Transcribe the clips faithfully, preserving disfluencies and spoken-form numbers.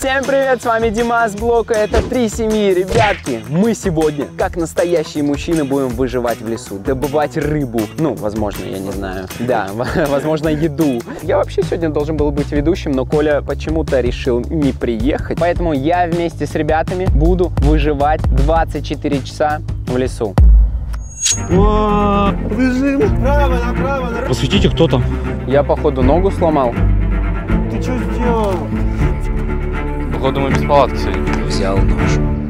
Всем привет, с вами Димас Блока, это три семьи. Ребятки, мы сегодня, как настоящие мужчины, будем выживать в лесу, добывать рыбу. Ну, возможно, я не знаю. Да, возможно, еду. Я вообще сегодня должен был быть ведущим, но Коля почему-то решил не приехать. Поэтому я вместе с ребятами буду выживать двадцать четыре часа в лесу. О, бежим направо, направо, направо. Посветите, кто там. Я, походу, ногу сломал. Ты что сделал? Походу, мы без палатки сегодня. Взял нож.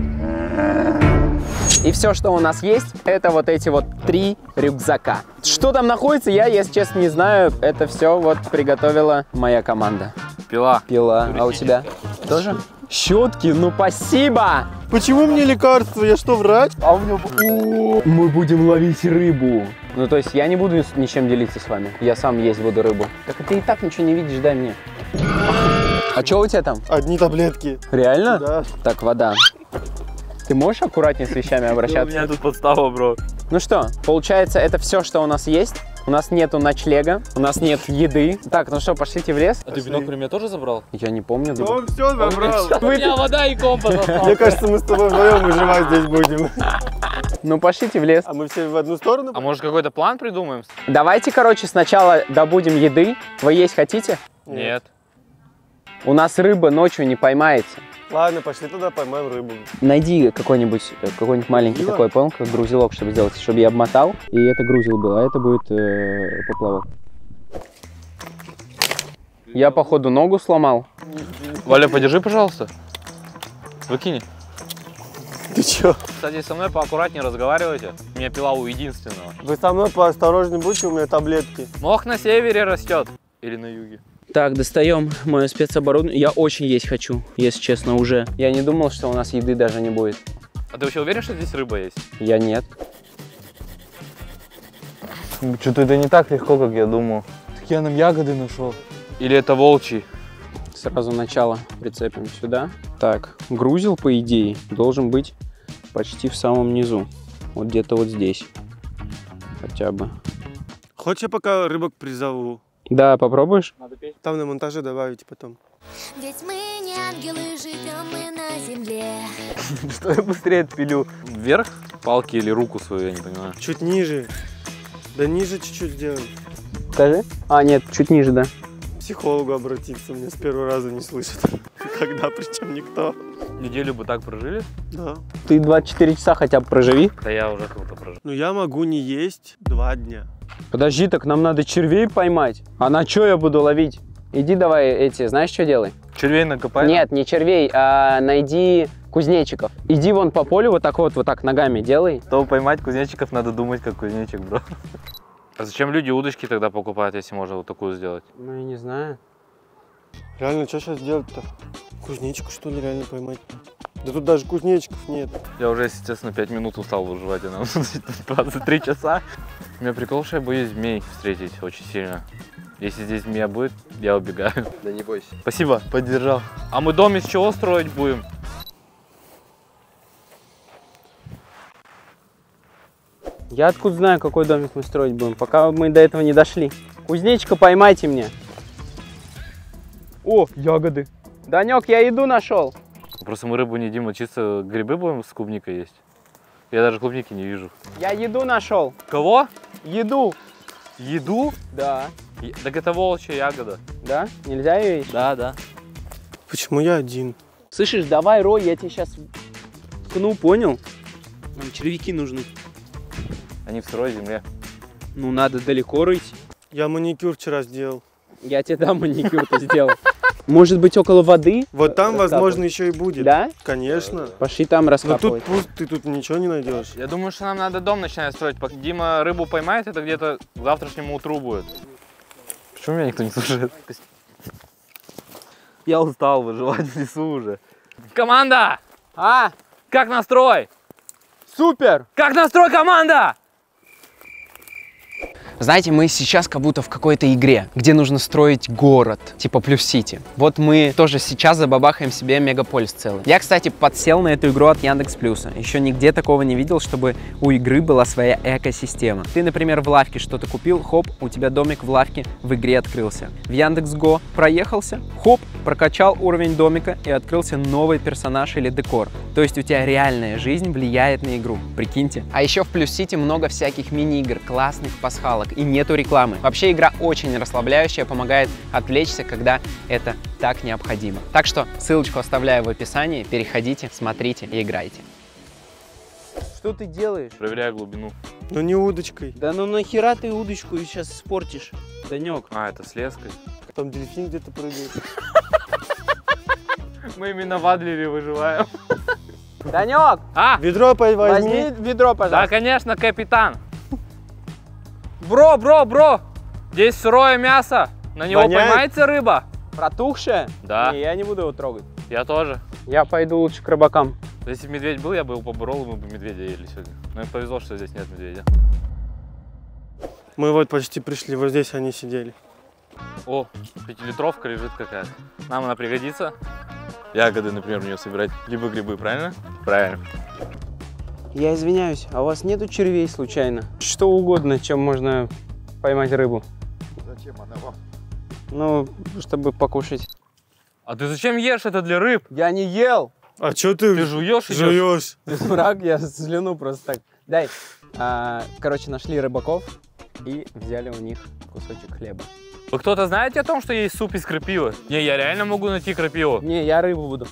И все, что у нас есть, это вот эти вот три рюкзака. Что там находится, я, если честно, не знаю. Это все вот приготовила моя команда. Пила. Пила. А у тебя тоже? Щетки, ну спасибо! Почему мне лекарства? Я что, врач? А у меня... Мы будем ловить рыбу. Ну, то есть я не буду ничем делиться с вами. Я сам есть буду рыбу. Так ты и так ничего не видишь, дай мне. А что у тебя там? Одни таблетки. Реально? Да. Так, вода. Ты можешь аккуратнее с вещами обращаться? У меня тут подстава, бро. Ну что, получается, это все, что у нас есть. У нас нету ночлега, у нас нет еды. Так, ну что, пошлите в лес. А ты бинокль у меня тоже забрал? Я не помню. Да. Он все забрал. У меня вода и компас осталась. Мне кажется, мы с тобой вдвоем выживать здесь будем. Ну пошлите в лес. А мы все в одну сторону? А может какой-то план придумаем? Давайте, короче, сначала добудем еды. Вы есть хотите? Нет. У нас рыба ночью не поймается. Ладно, пошли туда, поймаем рыбу. Найди какой-нибудь какой-нибудь маленький Грузило? такой, понял, как грузилок, чтобы сделать, чтобы я обмотал, и это грузил был, а это будет э, поплавок. Я, походу, ногу сломал. Валя, подержи, пожалуйста. Выкини. Ты че? Кстати, со мной поаккуратнее разговаривайте. У меня пила у единственного. Вы со мной поосторожнее будьте, у меня таблетки. Мох на севере растет. Или на юге. Так, достаем мое спецоборудование. Я очень есть хочу, если честно, уже. Я не думал, что у нас еды даже не будет. А ты вообще уверен, что здесь рыба есть? Я нет. Что-то это не так легко, как я думал. Так я нам ягоды нашел. Или это волчий? Сразу начало прицепим сюда. Так, грузил, по идее, должен быть почти в самом низу. Вот где-то вот здесь. Хотя бы. Хочешь, я пока рыбок призову? Да, попробуешь? Там на монтаже добавите потом. Ведь мы не ангелы, живем мы на земле. Что я быстрее отпилю? Вверх палки или руку свою, я не понимаю. Чуть ниже. Да ниже чуть-чуть сделай. Скажи. А, нет, чуть ниже, да. К психологу обратиться, меня с первого раза не слышат. Когда, причем никто. Неделю бы так прожили? Да. Ты двадцать четыре часа хотя бы проживи. Да я уже как-то прожил. Но я могу не есть два дня. Подожди, так нам надо червей поймать. А на что я буду ловить? Иди давай эти, знаешь, что делай? Червей накопай? Нет, не червей, а найди кузнечиков. Иди вон по полю вот так вот, вот так ногами делай. Чтобы поймать кузнечиков, надо думать как кузнечик, бро. А зачем люди удочки тогда покупают, если можно вот такую сделать? Ну, я не знаю. Реально, что сейчас делать-то? Кузнечику, что ли, реально поймать? Да тут даже кузнечиков нет. Я уже, если честно, пять минут устал выживать, а нам двадцать три часа. У меня прикол, что я боюсь змей встретить очень сильно. Если здесь змея будет, я убегаю. Да не бойся. Спасибо, поддержал. А мы дом из чего строить будем? Я откуда знаю, какой домик мы строить будем, пока мы до этого не дошли. Кузнечика поймайте мне. О, ягоды. Данек, я еду нашел. Просто мы рыбу не едим, а чисто грибы будем с клубникой есть. Я даже клубники не вижу. Я еду нашел. Кого? Еду. Еду? Да. Е- Так это волчья ягода. Да? Нельзя ее есть? Да, да. Почему я один? Слышишь, давай, Рой, я тебе сейчас ткну, понял? Нам червяки нужны. Они в сырой земле. Ну, надо далеко рыть. Я маникюр вчера сделал. Я тебе дам маникюр-то сделал. Может быть, около воды? Вот там, Раскапывать. возможно, еще и будет. Да? Конечно. Пошли там Но раскапывать. тут пусть, ты тут ничего не найдешь. Я думаю, что нам надо дом начинать строить. Пока Дима рыбу поймает, это где-то к завтрашнему утру будет. Почему меня никто не слушает? Я устал выживать в лесу уже. Команда! А, Как настрой? супер! Как настрой, команда? Знаете, мы сейчас как будто в какой-то игре, где нужно строить город, типа Плюс Сити. Вот мы тоже сейчас забабахаем себе мегаполис целый. Я, кстати, подсел на эту игру от Яндекс Плюса. Еще нигде такого не видел, чтобы у игры была своя экосистема. Ты, например, в лавке что-то купил, хоп, у тебя домик в лавке в игре открылся. В Яндекс.Го проехался, хоп, прокачал уровень домика и открылся новый персонаж или декор. То есть у тебя реальная жизнь влияет на игру, прикиньте. А еще в Плюс Сити много всяких мини-игр, классных пасхалок и нету рекламы. Вообще игра очень расслабляющая, помогает отвлечься, когда это так необходимо. Так что ссылочку оставляю в описании, переходите, смотрите и играйте. Что ты делаешь? Проверяю глубину. Ну не удочкой. Да ну нахера ты удочку сейчас испортишь, Данек? А, это с леской. Там дельфин где-то прыгает. Мы именно в Адлере выживаем. Данек, А, Ведро возьми. возьми ведро, да, пожалуйста. конечно, капитан. Бро, бро, бро, здесь сырое мясо. На него Воняет? поймается рыба? Протухшее? Да. Не, я не буду его трогать. Я тоже. Я пойду лучше к рыбакам. Если бы медведь был, я бы его поборол, и мы бы медведя ели сегодня. Но им повезло, что здесь нет медведя. Мы вот почти пришли, вот здесь они сидели. О, пятилитровка лежит какая-то. Нам она пригодится. Ягоды, например, в нее собирать. Либо грибы, правильно? Правильно. Я извиняюсь, а у вас нету червей случайно? Что угодно, чем можно поймать рыбу. Зачем она вам? Ну, чтобы покушать. А ты зачем ешь это для рыб? Я не ел! А что ты, Ты жуешь идешь? жуешь? Ты дурак, я слюну просто так. Дай. А, короче, нашли рыбаков и взяли у них кусочек хлеба. Вы кто-то знаете о том, что есть суп из крапивы? Не, я реально могу найти крапиву. Не, я рыбу буду.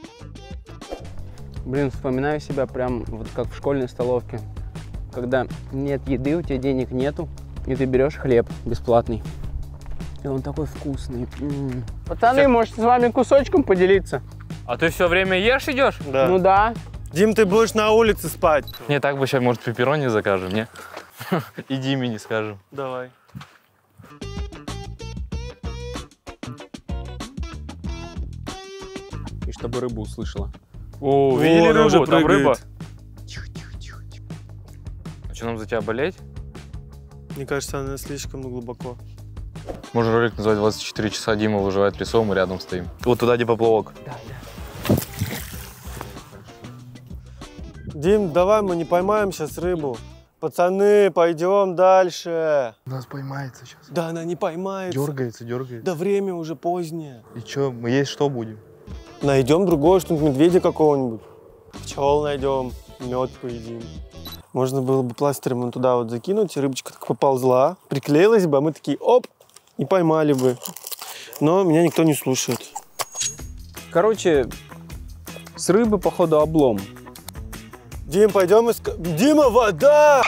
Блин, вспоминаю себя прям вот как в школьной столовке. Когда нет еды, у тебя денег нету, и ты берешь хлеб бесплатный. И он такой вкусный. М-м. Пацаны, Всё. может с вами кусочком поделиться? А ты все время ешь идешь? Да. Ну да. Дим, ты будешь на улице спать. Не, так бы сейчас, может, пепперони закажем, не? И Диме не скажем. Давай. И чтобы рыбу услышала. О, О, видели она уже рыбу? Там прыгает. рыба. Тихо, тихо, тихо, тихо. А что, нам за тебя болеть? Мне кажется, она слишком глубоко. Можно ролик назвать двадцать четыре часа Дима выживает лесом, мы рядом стоим. Вот туда, где поплавок. Дим, давай мы не поймаем сейчас рыбу. Пацаны, пойдем дальше. Нас поймается сейчас. Да она не поймается. Дергается, дергается. Да время уже позднее. И что, мы есть что будем? Найдем другое, что-нибудь медведя какого-нибудь. Пчел найдем, мед поедим. Можно было бы пластырем ну, туда вот закинуть, и рыбочка так поползла, приклеилась бы, а мы такие оп, и поймали бы. Но меня никто не слушает. Короче, с рыбы, походу, облом. Дим, пойдем искать. Дима, вода!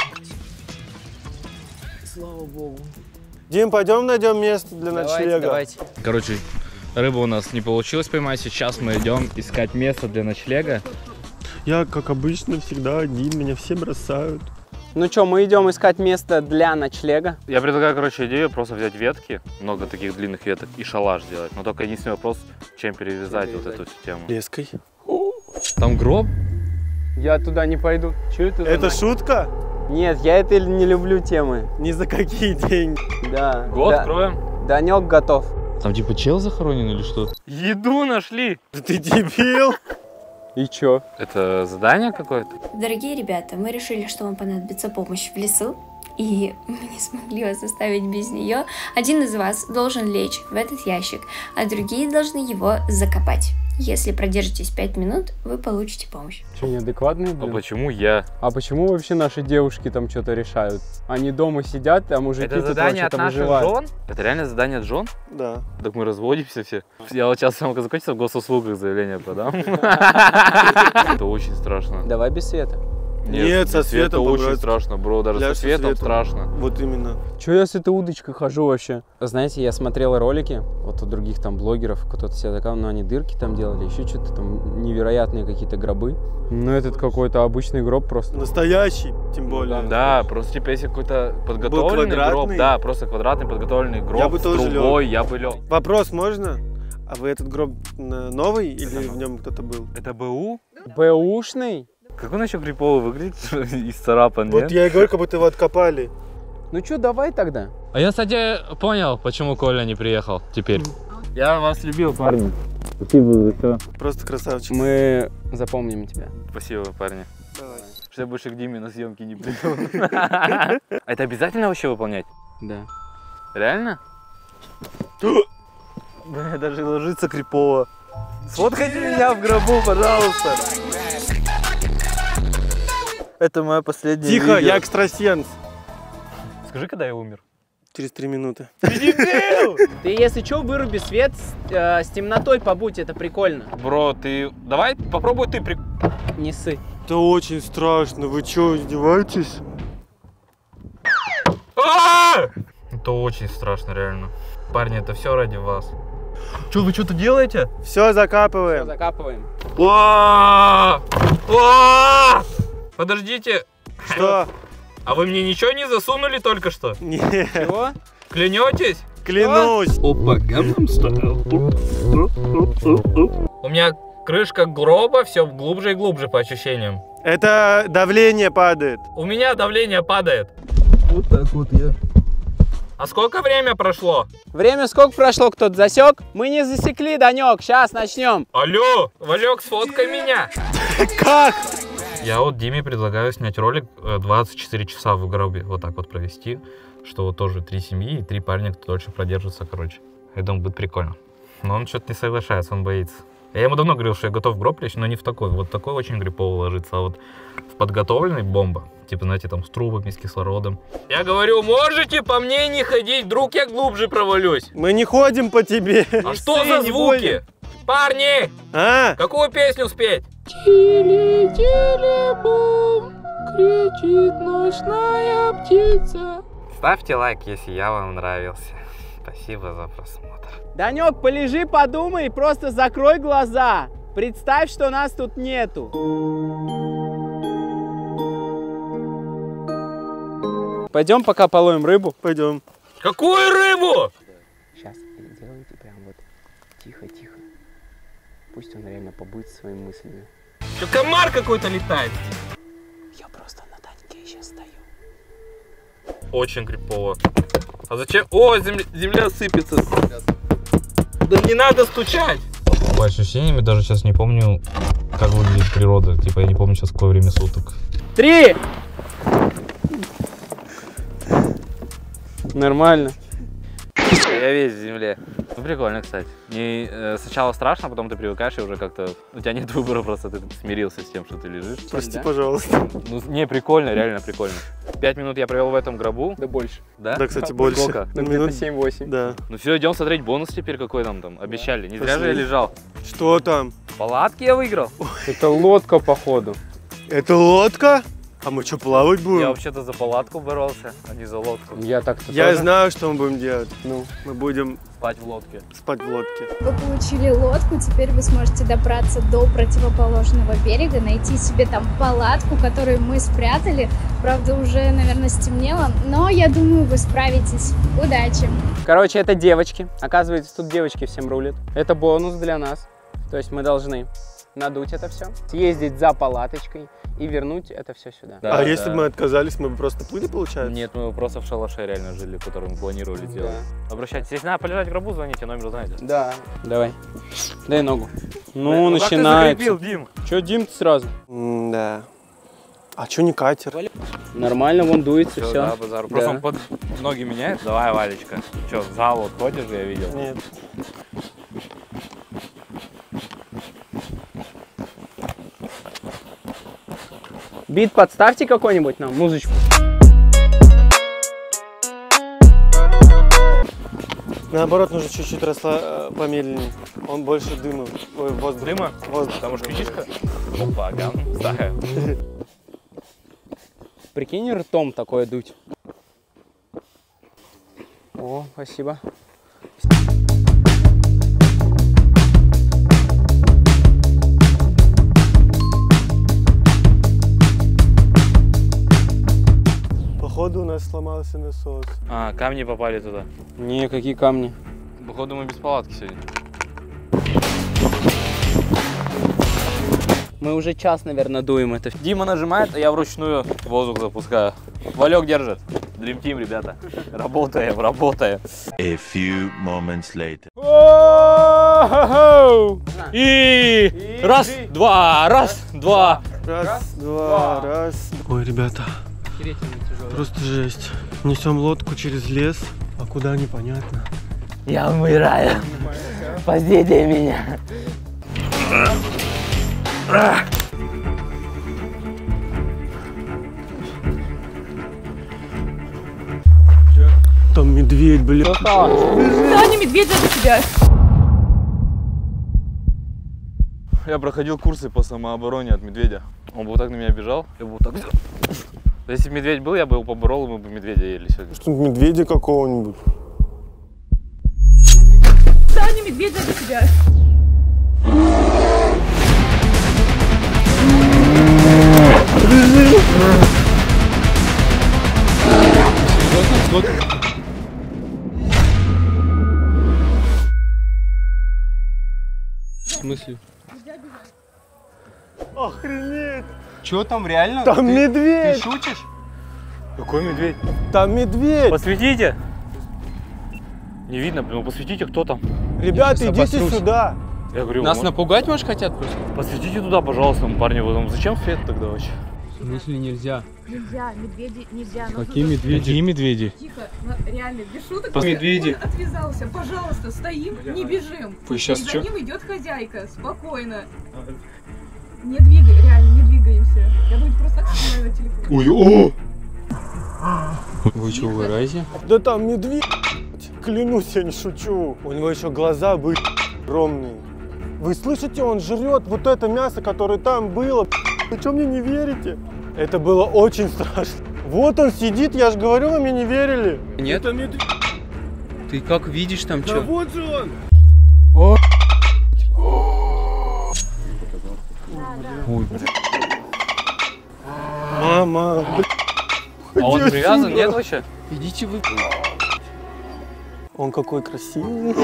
Слава богу. Дим, пойдем найдем место для ночлега. давайте. Короче, рыбу у нас не получилось поймать. Сейчас мы идем искать место для ночлега. Я, как обычно, всегда один, меня все бросают. Ну что, мы идем искать место для ночлега. Я предлагаю, короче, идею просто взять ветки, много таких длинных веток, и шалаш сделать. Но только единственный вопрос, чем перевязать, вот эту всю тему. Леской. Там гроб? Я туда не пойду. Че это? за Это ночь? шутка? Нет, я это не люблю темы. Ни за какие деньги. Да. Год да. кроем. Данек готов. Там типа чел захоронен или что? Еду нашли. Да ты дебил. И чё? Это задание какое-то? Дорогие ребята, мы решили, что вам понадобится помощь в лесу, и мы не смогли вас оставить без нее. Один из вас должен лечь в этот ящик, а другие должны его закопать. Если продержитесь пять минут, вы получите помощь. Че, неадекватные, А блин? почему я? А почему вообще наши девушки там что-то решают? Они дома сидят, а мужики Это тут задание от вообще-то наших выживают. жен? Это реально задание от жен? Да. Так мы разводимся все. Я вот сейчас самого закончится в госуслугах заявление подам. Это очень страшно. Давай без света. Нет, со без света светом очень по-братски. страшно, бро. Даже Ляжь со со светом светом. страшно. Вот именно. Че я с этой удочкой хожу вообще? Знаете, я смотрел ролики, вот у других там блогеров, кто-то себе такал, но они дырки там делали, еще что-то там невероятные какие-то гробы. Ну этот какой-то обычный гроб просто. Настоящий, тем более. Да, просто типа если какой-то подготовленный гроб, квадратный. да, просто квадратный подготовленный гроб Я бы с тоже трубой, я бы лег. Вопрос можно? А вы этот гроб э, новый или в нем кто-то был? Это БУ? Бэушный? Как он еще крипово выглядит, исцарапан, Вот нет? я и говорю, как будто его откопали. Ну что, давай тогда. А я, кстати, понял, почему Коля не приехал теперь. Я вас любил, парни. Спасибо за все. Просто красавчик. Мы запомним тебя. Спасибо, парни. Давай. Что я больше к Диме на съемки не приду. А это обязательно вообще выполнять? Да. Реально? Бля, даже ложится крипово. Сфоткайте меня в гробу, пожалуйста. Это моя последняя Тихо, видео. я экстрасенс. Скажи, когда я умер. Через три минуты. Ты, если что, выруби свет, с, э, с темнотой побудь, это прикольно. Бро, ты... Давай попробуй ты при... Не ссы. Это очень страшно. Вы что, издеваетесь? Это очень страшно, реально. Парни, это все ради вас. Че, вы что-то делаете? Все, закапываем. Закапываем. Подождите. Что? А вы мне ничего не засунули только что? Не, Чего? Клянетесь? клянусь. Опа, говном стал. У меня крышка гроба все глубже и глубже по ощущениям. Это давление падает. У меня давление падает. Вот так вот я. А сколько время прошло? Время сколько прошло, кто-то засек? Мы не засекли, Данек, сейчас начнем. Алло, Валек, сфоткай меня. Как? Я вот Диме предлагаю снять ролик двадцать четыре часа в гробе, вот так вот провести, что вот тоже три семьи и три парня, кто дольше продержится, короче. Я думаю, будет прикольно. Но он что-то не соглашается, он боится. Я ему давно говорил, что я готов в гроб лечь, но не в такой. Вот такой очень грипово ложится, а вот в подготовленный бомба. Типа, знаете, там с трубами, с кислородом. Я говорю, можете по мне не ходить, вдруг я глубже провалюсь. Мы не ходим по тебе. А что за звуки? Парни, А? какую песню спеть? Тили-тили-бум, кричит ночная птица. Ставьте лайк, если я вам нравился. Спасибо за просмотр. Данек, полежи, подумай, просто закрой глаза. Представь, что нас тут нету. Пойдем пока половим рыбу. Пойдем. Какую рыбу? Сейчас сделайте прям вот тихо-тихо. Пусть он реально побудет своими мыслями. Что, комар какой-то летает? Я просто на танке сейчас стою. Очень крипово. А зачем? О, земля, земля сыпется. Да не надо стучать. По ощущениям, я даже сейчас не помню, как выглядит природа. Типа, я не помню сейчас, какое время суток. Три! Нормально. Я весь в земле. Ну, прикольно, кстати. Не, э, сначала страшно, потом ты привыкаешь, и уже как-то... У тебя нет выбора, просто ты смирился с тем, что ты лежишь. Прости, Да? пожалуйста. Ну, не, прикольно, реально прикольно. Пять минут я провел в этом гробу. Да больше. Да? Да, кстати, больше. Сколько? На Ну, минут... где-то семь-восемь. Да. Ну все, идем смотреть бонус теперь, какой нам там обещали. Не зря же я Пошли. лежал. Что там? Палатки я выиграл. Это лодка, походу. Это лодка? А мы что, плавать Я будем? вообще-то за палатку боролся, а не за лодку. Я так-то Я тоже. знаю, что мы будем делать. Ну, Мы будем Спать в лодке. спать в лодке. Вы получили лодку, теперь вы сможете добраться до противоположного берега, найти себе там палатку, которую мы спрятали. Правда, уже, наверное, стемнело, но я думаю, вы справитесь. Удачи! короче, это девочки. Оказывается, тут девочки всем рулят. Это бонус для нас. То есть мы должны надуть это все, съездить за палаточкой и вернуть это все сюда. Да, а если да. бы мы отказались, мы бы просто плыли, получается? Нет, мы просто в шалаше реально жили, в котором планировали делать. Обращайтесь, если надо полежать в гробу, звоните, номер знаете. Да. Давай. Дай ногу. Ну, Ну, как ты начинается. закрепил, Дим? Че, Дим, ты сразу? Да. А что не катер? Нормально, вон дуется, Все, все. да, базар. Просто он под ноги меняет. Давай, Валечка. Че, в зал вот ходишь, я видел. Нет. Бит подставьте какой-нибудь нам, музычку. Наоборот, нужно чуть-чуть росла э, помедленнее. Он больше дыма. Ой, воздуха. Дыма? Воздуха. Там уж ключичка. Опа, гам, ставим. Прикинь, ртом такое дуть. О, спасибо. Походу у нас сломался насос. А, камни попали туда. Не, какие камни. Походу мы без палатки сегодня. Мы уже час, наверное, дуем это. Дима нажимает, а я вручную воздух запускаю. Валек держит. Dream Team, ребята. Работаем, работаем. A few moments later. И раз, два, раз, два. Раз, два, раз. Ой, ребята, просто жесть. Несем лодку через лес, а куда непонятно. Я умираю. Спасите меня. Там медведь, блин. Таня, медведь за тебя. Я проходил курсы по самообороне от медведя. Он бы вот так на меня бежал, я бы вот так... Если бы медведь был, я бы его поборол, и мы бы медведя ели сегодня. Что-нибудь медведя какого-нибудь. Таня, медведь за тебя. В смысле? Охренеть! Чё там, реально? Там ты, медведь! Ты шутишь? Какой медведь? Там медведь! Посветите. Не видно, ну посветите, кто там. Ребята, Я идите обосрусь. сюда! Я говорю, Нас может, напугать, может, хотят просто? посветите туда, пожалуйста, парни. Потом, зачем свет тогда вообще? В смысле нельзя? Нельзя, медведи нельзя. Нужно Какие за- медведи? Какие медведи? Тихо, ну, реально, без шуток. Пос- медведи. Он отвязался, пожалуйста, стоим, не бежим. Вы сейчас И за чё? ним идет хозяйка, спокойно. Не двигай, реально, не двигаемся. Я буду просто так снимаю на телефон. Ой, о! Вы что, угораете? Да там медведь! Клянусь, я не шучу. У него еще глаза были огромные. Вы слышите, он жрет вот это мясо, которое там было. Вы что, мне не верите? Это было очень страшно. Вот он сидит, я же говорю, вы мне не верили. Нет? Это медведь. Ты как видишь там Да что? вот же он. Ой, Мама. А он Иди привязан, отсюда. нет вообще? идите вы. Он какой красивый.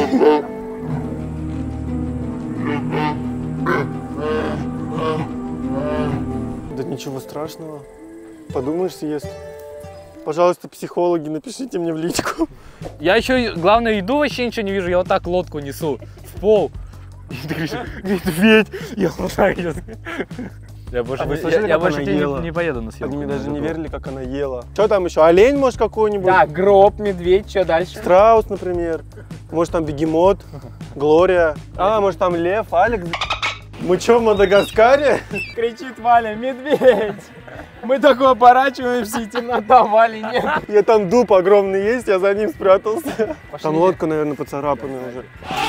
Да ничего страшного. Подумаешь, съест. Пожалуйста, психологи, напишите мне в личку. Я еще, главное, иду, вообще ничего не вижу. Я вот так лодку несу в пол. И ты говоришь, медведь. Я вот так иду. Я больше, А вы не- слышали, я, я как больше она тебе ела? не, не поеду на съемку. Они мне даже не верили, как она ела. Что там еще? Олень, может, какой-нибудь? Да, гроб, медведь, что дальше? Страус, например. Может, там бегемот, Глория. А, может, там лев, Алекс. Мы что, в Мадагаскаре? Кричит Валя, медведь. Мы такой оборачиваемся, и темнота, Вали нет. Я там дуб огромный есть, я за ним спрятался. Там лодка, наверное, поцарапанная уже.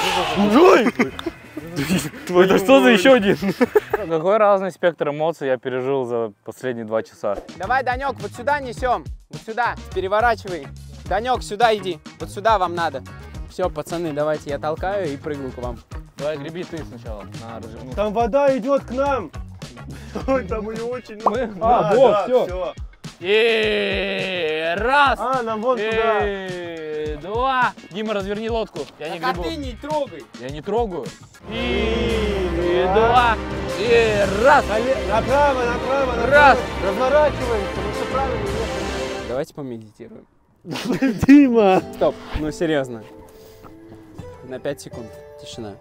Это что за еще один? Какой разный спектр эмоций я пережил за последние два часа. Давай, Данек, вот сюда несем. Вот сюда, переворачивай. Данек, сюда иди. Вот сюда вам надо. Все, пацаны, давайте я толкаю и прыгну к вам. Давай греби ты сначала, на развернуться. Там вода идет к нам. Ой, там ее очень много. А, Да, вот, да, всё. всё. И раз, А, нам вон туда. и два. Дима, разверни лодку. Я не Так, а гребу. ты не трогай. Я не трогаю. И два, и раз. Направо, направо, направо. Раз. Разворачиваемся, мы все правильно ехали. Давайте помедитируем. Дима! Стоп, ну серьезно. На пять секунд тишина.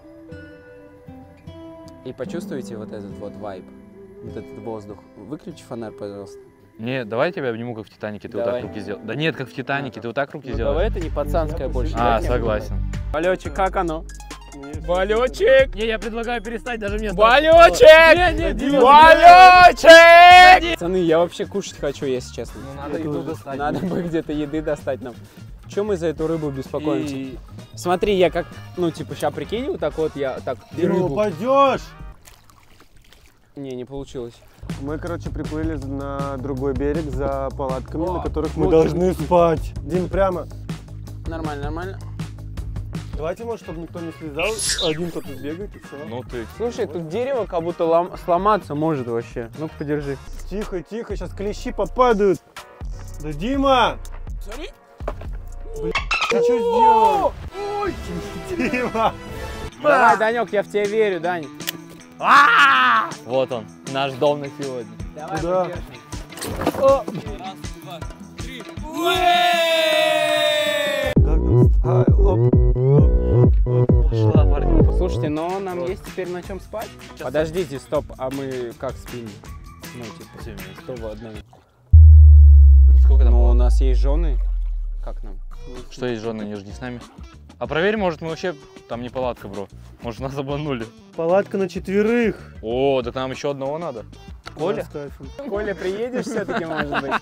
И почувствуйте вот этот вот вайб, вот этот воздух. Выключи фонарь, пожалуйста. Нет, давай я тебя обниму, как в Титанике, ты Давай. вот так руки сделал. Да нет, как в Титанике, ты вот так руки Ну, сделал. давай, это не пацанское больше. А, да? согласен. Валечек, как оно? Валечек! Не, я предлагаю перестать, даже мне... Валечек! Нет, нет, Дима, Валечек! Пацаны, я вообще кушать хочу, если честно. Ну, надо еду достать. Надо бы где-то еды достать нам. Чем мы за эту рыбу беспокоимся? И... Смотри, я как, ну, типа, ща прикинь, вот так вот я так Дима, рыбу. упадешь! Не, не получилось. Мы, короче, приплыли на другой берег за палатками, О, на которых мы вот. должны спать. Дим, прямо. Нормально, нормально. Давайте, может, чтобы никто не слезал, один кто-то сбегает и все. Ну ты... Слушай, тут дерево как будто лом- сломаться может вообще. Ну-ка, подержи. Тихо, тихо, сейчас клещи попадают. Да, Дима! Смотри. Блин, ты что сделал? Дима! Давай, Данек, я в тебя верю, Дань. Вот он, наш дом на сегодня. Давай, Куда? подержим. А, оп, оп, оп, оп. Пошла, парни. Слушайте, но нам есть теперь на чем спать? Подождите, стоп, а мы как спим? Ну, типа, Все вместе. что в одном? Сколько там Ну, у было? нас есть жены. Как нам? Что есть жены, они же не с нами. А проверь, может, мы вообще... Там не палатка, бро. Может, нас обманули. Палатка на четверых. О, так нам еще одного надо. Коля? Да, с кайфом. Коля, приедешь все-таки, может быть?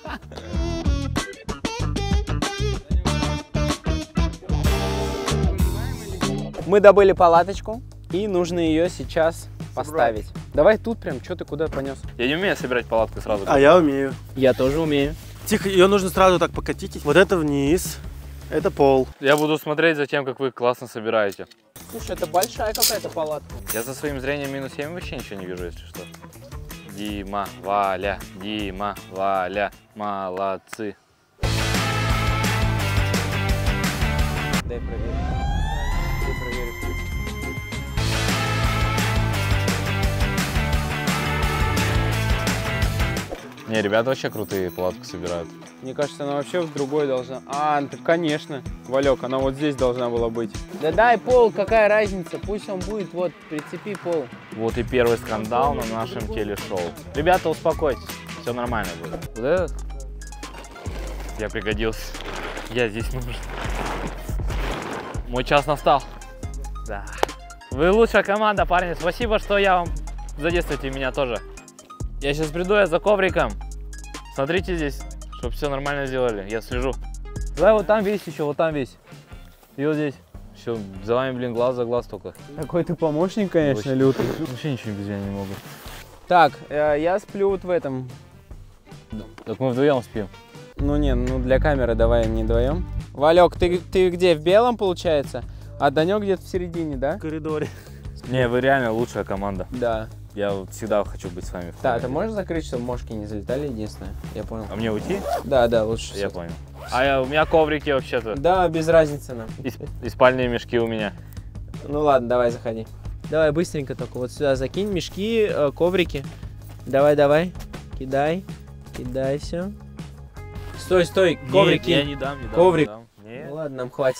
Мы добыли палаточку, и нужно ее сейчас поставить. Давай тут прям, что ты куда понес? Я не умею собирать палатку сразу. А я умею. Я тоже умею. Тихо, ее нужно сразу так покатить. Вот это вниз, это пол. Я буду смотреть за тем, как вы классно собираете. Слушай, это большая какая-то палатка. Я за своим зрением минус семь вообще ничего не вижу, если что. Дима, Валя, Дима, Валя, молодцы. Дай проверить. Дай проверить. Не, ребята вообще крутые палатку собирают. Мне кажется, она вообще в другой должна. А, ну, конечно, Валек, она вот здесь должна была быть. Да дай пол, какая разница, пусть он будет, вот, прицепи пол. Вот и первый скандал на нашем телешоу. Ребята, успокойтесь, все нормально будет. Вот этот? Я пригодился. Я здесь нужен. Мой час настал. Да. Вы лучшая команда, парни. Спасибо, что я вам задействуете меня тоже. Я сейчас приду, я за ковриком. Смотрите здесь, чтобы все нормально сделали. Я слежу. Давай вот там весь еще, вот там весь. И вот здесь. Все, за вами, блин, глаз за глаз только. Какой ты помощник, конечно, Вообще- лютый. Вообще ничего без меня не могут. Так, э, я сплю вот в этом. Так мы вдвоем спим. Ну не, ну для камеры давай не вдвоем. Валек, ты, ты где, в белом получается? А Данек где-то в середине, да? В коридоре. Не, вы реально лучшая команда. Да. Я вот всегда хочу быть с вами. в Да, ты команде. можешь закрыть, чтобы мошки не залетали, единственное? Я понял. А мне уйти? Да, да, лучше. Я всё. понял. А я, у меня коврики вообще-то. Да, без разницы нам. И, и спальные мешки у меня. Ну ладно, давай, заходи. Давай быстренько только вот сюда закинь мешки, э, коврики. Давай, давай. Кидай. Кидай все. Стой, стой, коврики. Нет, я не дам, не дам. Коврик. Не дам. Нет. Ну ладно, нам хватит.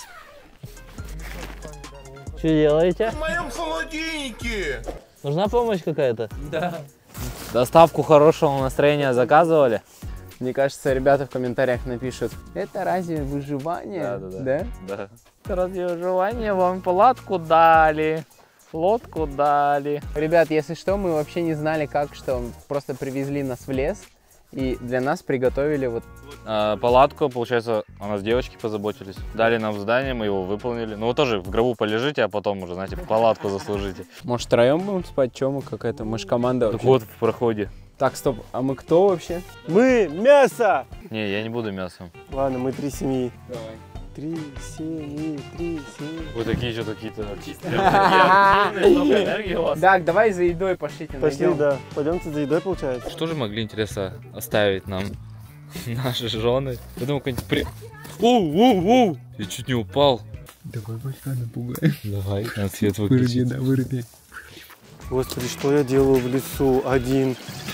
Что делаете? В моем холодильнике! Нужна помощь какая-то? Да. Доставку хорошего настроения заказывали? Мне кажется, ребята в комментариях напишут, это разве выживание? Да, да, да. Да? Да. Ради выживания вам палатку дали, лодку дали. Ребят, если что, мы вообще не знали как, что просто привезли нас в лес и для нас приготовили вот. А, палатку, получается, о нас девочки позаботились. Дали нам задание, мы его выполнили. Ну вы тоже в гробу полежите, а потом уже, знаете, палатку заслужите. Может, втроем будем спать? Че мы какая-то? Мы ж команда Так вообще. вот в проходе. Так, стоп, а мы кто вообще? Мы мясо! Не, я не буду мясом. Ладно, мы три семьи. Давай. Три семьи, три семьи. Вы такие что-то какие-то артисты. Столько энергии у вас. Так, давай за едой пошлите. Пошли, найдем. да. Пойдемте за едой, получается. Что же могли, интересно, оставить нам наши жены? Я думаю, какой-нибудь при... Оу, оу, оу! Я чуть не упал. Давай башка напугаем. Давай, на свет выключи. да, выруби. Господи, что я делаю в лесу один?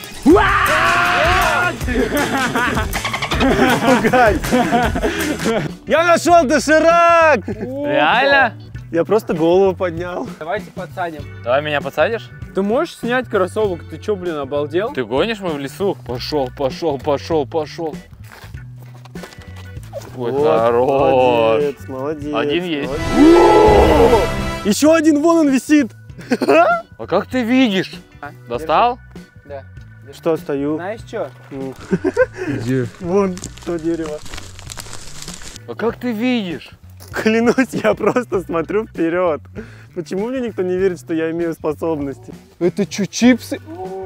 Я нашел доширак! Реально? Я просто голову поднял. Давайте подсадим. Давай меня подсадишь? Ты можешь снять кроссовок? Ты чё, блин, обалдел? Ты гонишь, мы в лесу? Пошел, пошел, пошел, пошел. Ой, Вот, хорош. Молодец, молодец. Один есть. молодец. Еще один, вон он висит. А как ты видишь? А, Достал? Да. Что, стою? Знаешь что? Ну, Где? Вон то дерево. А как ты видишь? Клянусь, я просто смотрю вперед. Почему мне никто не верит, что я имею способности? Это что, чипсы?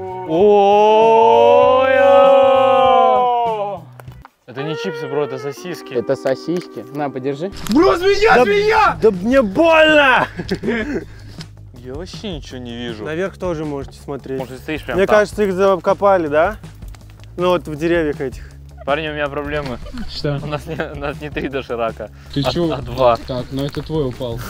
Ой! Это не чипсы, бро, это сосиски. Это сосиски. На, подержи. Бро, змея, да, змея! Да мне больно! Я вообще ничего не вижу. Наверх тоже можете смотреть. Может, ты стоишь прям Мне там? кажется, их закопали, да? Ну вот в деревьях этих. Парни, у меня проблемы. Что? У нас не, у нас не три доширака, Ты а, чё? а два. Так, ну это твой упал.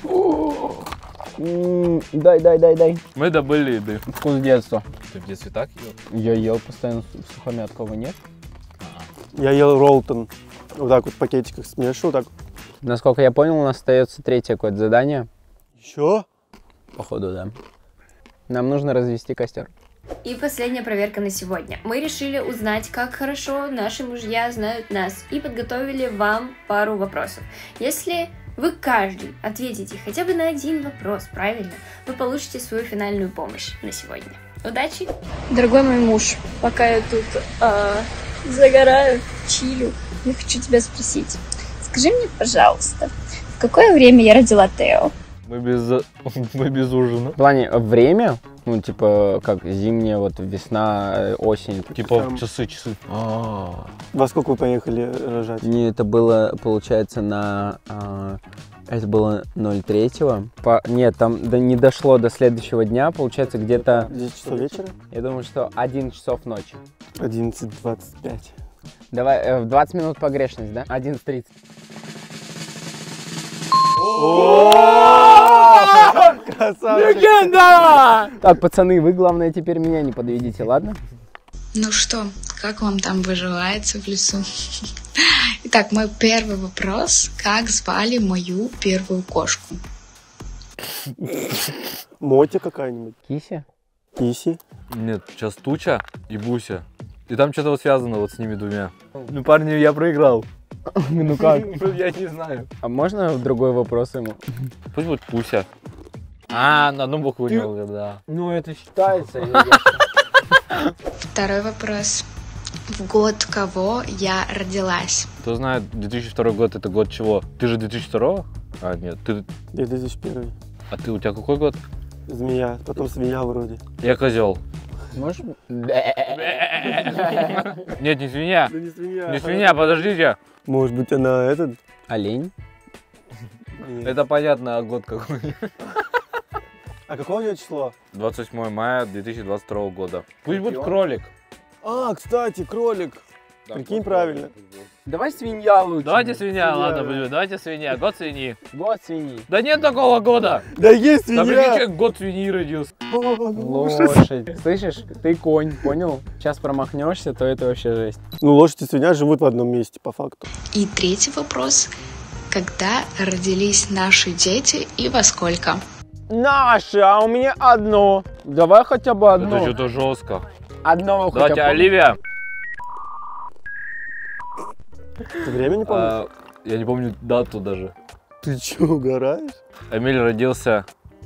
Дай, дай, дай, дай. Мы добыли еды. Вкус детства. Ты в детстве так ел? Я ел постоянно сухомяткового, нет? Я ел роллтон. Вот так вот в пакетиках смешиваю, так. Насколько я понял, у нас остается третье какое-то задание. Еще? Походу, да. Нам нужно развести костер. И последняя проверка на сегодня. Мы решили узнать, как хорошо наши мужья знают нас, и подготовили вам пару вопросов. Если вы каждый ответите хотя бы на один вопрос правильно, вы получите свою финальную помощь на сегодня. Удачи! Дорогой мой муж, пока я тут а, загораю, чилю, я хочу тебя спросить. Скажи мне, пожалуйста, в какое время я родила Тео? Мы без, мы без ужина. В плане время, ну, типа, как зимняя, вот весна, осень. Типа Там- часы, часы. А, Во сколько вы поехали рожать? Не, это было, получается, на... а, это было ноль третьего. По, нет, там да, не дошло до следующего дня, получается, где-то... десять часов вечера? Я думаю, что один часов ночи. одиннадцать двадцать пять. Давай, э, в двадцать минут погрешность, да? одиннадцать тридцать. Красавчик! Легенда! Так, пацаны, вы, главное, теперь меня не подведите, ладно? Ну что, как вам там выживается в лесу? Итак, мой первый вопрос. Как звали мою первую кошку? Мотя какая-нибудь? Кися? Киси? нет, сейчас Туча и Буся. И там что-то вот связано вот с ними двумя. Ну, парни, я проиграл. Ну как? Я не знаю. А можно другой вопрос ему? Пусть будет Пуся. А, на одну букву не было, да. Ну, это считается. Второй вопрос. В год кого я родилась? Кто знает, две тысячи второй год это год чего? Ты же две тысячи второго? А, нет, ты... две тысячи первый. А ты, у тебя какой год? Змея, потом свинья вроде. Я козел. Можешь? Нет, не свинья. Да не свинья. Не свинья, подождите. Может быть, она этот? Олень? Нет. Это понятно, а год какой. А какое у нее число? двадцать восьмое мая две тысячи двадцать второго года. Пусть будет кролик. А, кстати, кролик. Прикинь, правильно. Давай свинья лучше. Давайте свинья, Свинья, ладно, да. будет, давайте свинья, год свиньи. Год свиньи. Да нет такого года. Да есть Да прикинь, свинья! человек год свиньи родился. Лошадь. Слышишь, ты конь, понял? Сейчас промахнешься, то это вообще жесть. Ну, лошадь и свинья живут в одном месте, по факту. И третий вопрос. Когда родились наши дети и во сколько? Наши, а у меня одно. Давай хотя бы одно. Это что-то жестко. Одного хотя Давайте, бы. Оливия. Ты время не помнишь? А, я не помню дату даже. Ты че, угораешь? Эмиль родился,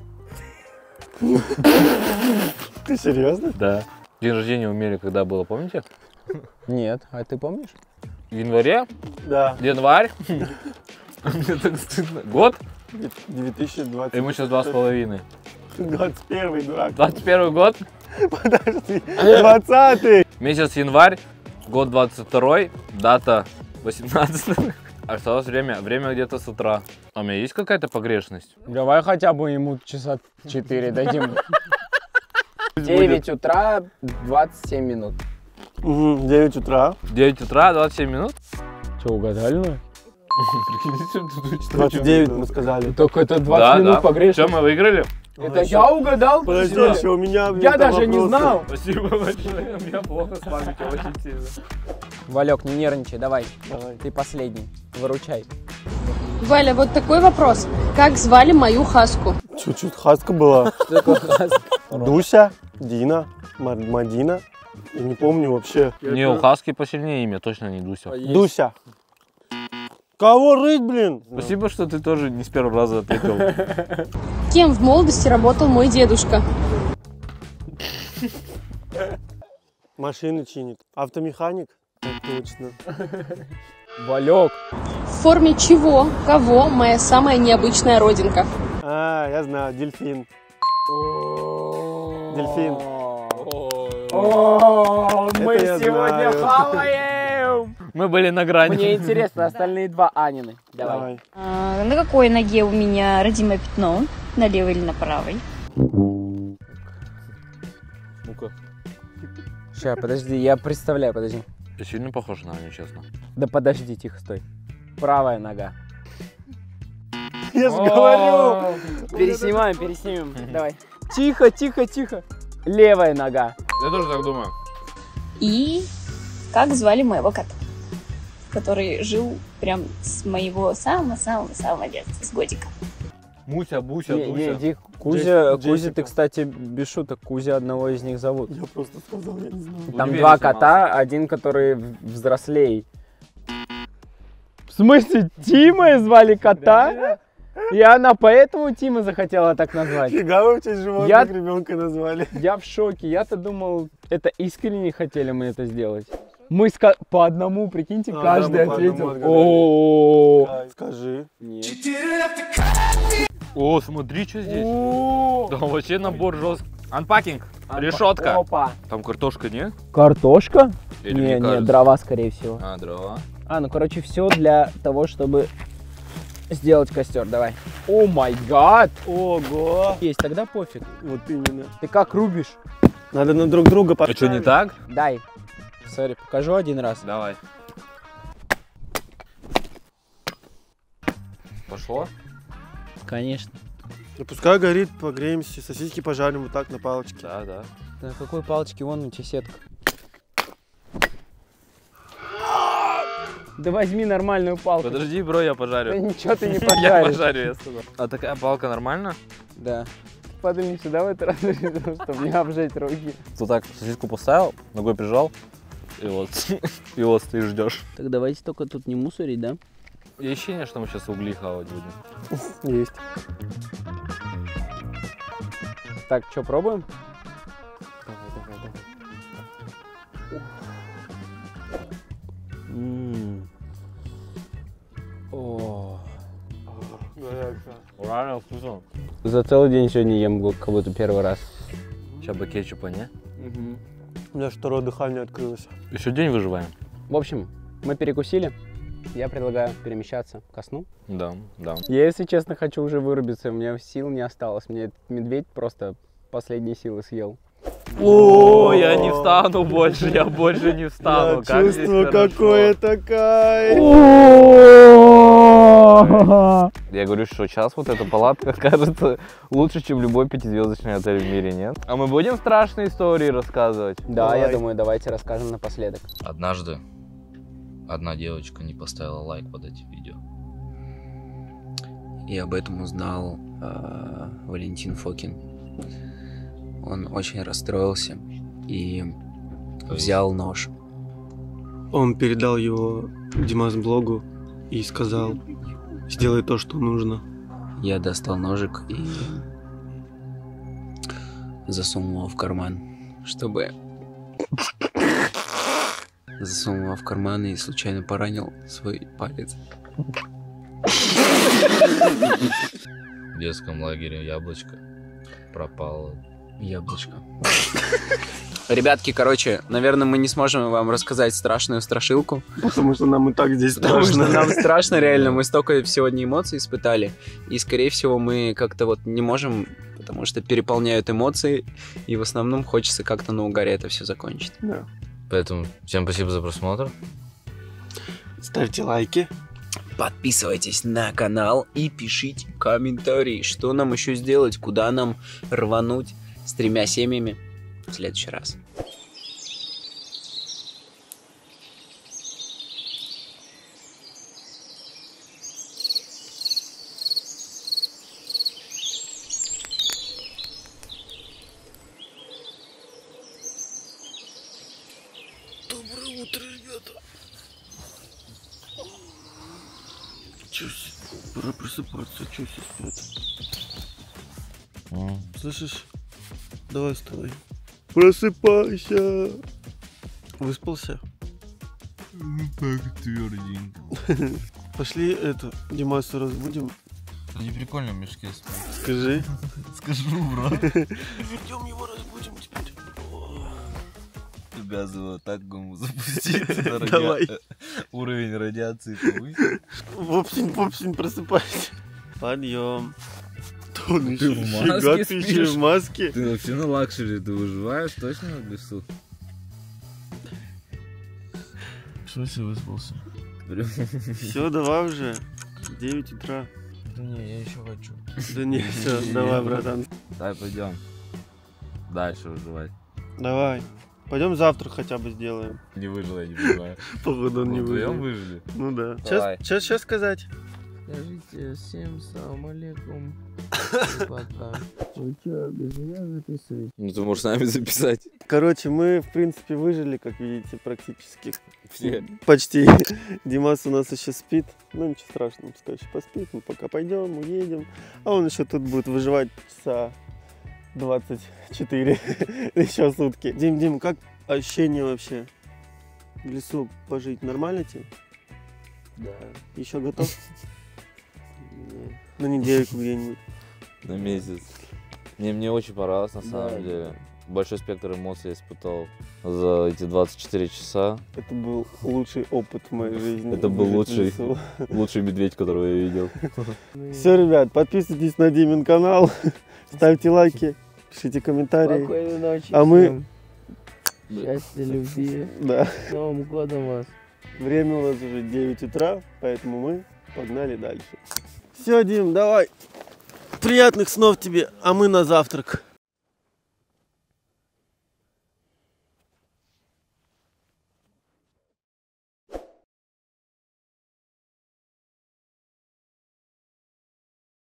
Ты серьезно? да. День рождения у Эмиля когда было, помните? Нет, а ты помнишь? В январе? Да. Январь? Мне так стыдно. Год? две тысячи двадцать. Ему сейчас два с половиной. двадцать первый, дурак. двадцать первый год, Подожди. двадцатый. месяц январь, год двадцать второй, дата восемнадцатое. Осталось время, время где-то с утра. А у меня есть какая-то погрешность? Давай хотя бы ему часа четыре дадим. девять утра, двадцать семь минут. Угу, девять утра. девять утра, двадцать семь минут? Че, угадали? Ну? двадцать девять мы сказали. Только это Да, двадцать минут да. погрешность. Что, мы выиграли? Это я угадал? Подожди, Что? еще у меня... блин, Я там даже не вопросы. знал. Спасибо большое, у меня плохо с памятью очень сильно. Валек, не нервничай, давай. Давай. Ты последний. Выручай. Валя, вот такой вопрос. Как звали мою хаску? Чуть-чуть хаска была. Что такое хаска? Дуся, Дина, Мар- Мадина. Я не помню вообще. Не, у Хаски посильнее имя, точно не Дуся. Дуся. Кого рыть, блин? Спасибо, что ты тоже не с первого раза ответил. Кем в молодости работал мой дедушка? Машины чинит. Автомеханик? Так точно. Валек. В форме чего, кого моя самая необычная родинка? А, я знаю, дельфин. Дельфин. О, мы Это я сегодня знаю. хаваем! Мы были на грани. Мне интересно, остальные два Анины. Давай. Давай. А, на какой ноге у меня родимое пятно? На левой или на правой? Ну-ка. Сейчас, подожди, я представляю, подожди. Ты сильно похож на Аню, честно. Да подожди, тихо, стой. Правая нога. Я же говорю. Переснимаем, переснимем. Давай. Тихо, тихо, тихо. Левая нога. Я тоже так думаю. И как звали моего кота? который жил прям с моего самого-самого-самого детства, с годика. Муся, Буся, Не, не, Дуся. иди, Кузя, Джессика. Кузя, ты, кстати, без шуток, Кузя одного из них зовут. Я просто сказал, я не знаю. Там Универе два снимался. кота, один, который в- взрослей. В смысле, Тимой звали кота? И она поэтому Тима захотела так назвать? Фига вы в честь животных Я- ребенка назвали. Я в шоке. Я-то думал, это искренне хотели мы это сделать. Мы ска- по одному, прикиньте, А, каждый да, мы по ответил. одному отгадали. О, Ай, Скажи. нет. О, смотри, что здесь. О, Там вообще набор жесткий. Анпакинг. Решетка. Опа. Там картошка, не? Картошка? Или Не, мне не, кажется? дрова, скорее всего. А, дрова. А, ну, короче, все для того, чтобы сделать костер. Давай. О май гад. Ого. Есть, тогда пофиг. Вот именно. Ты как рубишь? Надо на друг друга А поставить. что, не так? Дай. Смотри, покажу один раз. Давай. Пошло? Конечно. Ну, пускай горит, погреемся, сосиски пожарим вот так на палочке. Да, да. На какой палочке? Вон у тебя сетка. Да возьми нормальную палку. Подожди, бро, я Да пожарю. ничего ты не Я пожаришь. пожарю, я сказал. А такая палка нормально? Да. Подымни сюда в этот раз, чтобы не обжечь руки. Ты так сосиску поставил, ногой прижал, и вот, и вот ты ждешь. Так давайте только тут не мусорить, да? И ощущение, что мы сейчас угли хавать будем. Есть. Так, что, пробуем? М. О. Реально вкусно. За целый день сегодня ем как будто первый раз. Сейчас бы кетчупа, не? У меня аж второе дыхание открылось. Еще день выживаем. В общем, мы перекусили. Я предлагаю перемещаться ко сну. Да, да. Я, если честно, хочу уже вырубиться. У меня сил не осталось. Мне этот медведь просто последние силы съел. О, я не встану больше, я больше не встану. Я Как здесь чувствую хорошо. какое-то кайф. Я говорю, что сейчас вот эта палатка кажется лучше, чем любой пятизвездочный отель в мире, нет? А мы будем страшные истории рассказывать? Да, Давай. я думаю, давайте расскажем напоследок. Однажды одна девочка не поставила лайк под этим видео. И об этом узнал э, Валентин Фокин. Он очень расстроился и взял нож. Он передал его Димас-блогу и сказал, сделай то, что нужно. Я достал ножик и засунул его в карман, чтобы... Засунул его в карман и случайно поранил свой палец. В детском лагере яблочко пропало. Яблочко. Ребятки, короче, наверное, мы не сможем вам рассказать страшную страшилку. Потому что нам и так здесь Потому страшно. что нам страшно, реально. Мы столько сегодня эмоций испытали. И, скорее всего, мы как-то вот не можем, потому что переполняют эмоции. И в основном хочется как-то на угаре это все закончить. Да. Поэтому всем спасибо за просмотр. Ставьте лайки. Подписывайтесь на канал и пишите комментарии, что нам еще сделать, куда нам рвануть с тремя семьями в следующий раз. Доброе утро, ребята. Чусь, пора просыпаться, чусь спят. Слышишь? Давай вставай. Просыпайся. Выспался? Так тверденько. Пошли это, Димасу разбудим. Не прикольно в мешке спать. Скажи. Скажу, бро. Идем его разбудим теперь. Газовую атаку ему запустить. Ради... Давай. Уровень радиации повысить. Вопсень, вопсень, просыпайся. Подъем. Ты в маске ты спишь? еще в маске? Ты вообще на лакшери, ты выживаешь точно в лесу? В смысле выспался? Прям. Все, давай уже. девять утра. Да не, я еще хочу. Да не, все, давай, братан. Давай пойдем. Дальше выживать. Давай. Пойдем завтрак хотя бы сделаем. Не выжил, я не понимаю. Походу он не выжил. выжили. Ну да. Давай. Сейчас, сейчас сказать. Скажите всем салам алейкум. Пока. Вы что, без меня записываете? Ну ты можешь с нами записать. Короче, мы, в принципе, выжили, как видите, практически. Все. Почти. Димас у нас еще спит. Ну, ничего страшного, пускай еще поспит. Мы пока пойдем, уедем. А он еще тут будет выживать часа двадцать четыре. Еще сутки. Дим, Дим, как ощущение вообще? В лесу пожить нормально тебе? Да. Еще готов? На недельку где-нибудь. На месяц. Мне, мне очень понравилось, на самом Да, деле. Большой спектр эмоций я испытал за эти двадцать четыре часа. Это был лучший опыт в моей жизни. Это был выжить в лучший, лесу. лучший медведь, которого я видел. Все, ребят, подписывайтесь на Димин канал, ставьте лайки, пишите комментарии. Спокойной ночи. А мы... Счастья, любви. Да. С Новым годом вас. Время у нас уже девять утра, поэтому мы погнали дальше. Все, Дим, давай. Приятных снов тебе, а мы на завтрак.